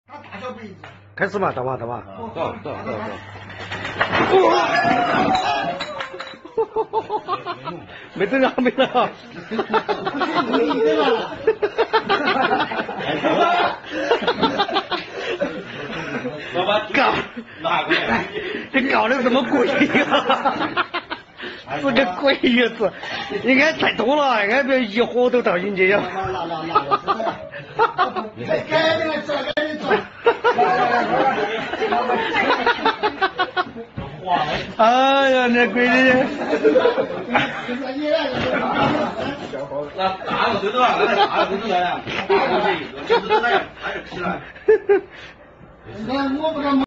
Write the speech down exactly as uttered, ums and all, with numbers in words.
他大小杯子。 开始嘛，大妈大妈。 走走走走。 没等啊，没了。 老板搞哪个呀？ 这搞得这么贵呀？是个鬼月子，应该太多了，应该别一伙都倒进去呀。 那那那那，再改那个做，改那做。 哎呀，那贵的。 那大个最多啊，那大个最多呀，大个最多，就是那样，还是起来。 那我不知道。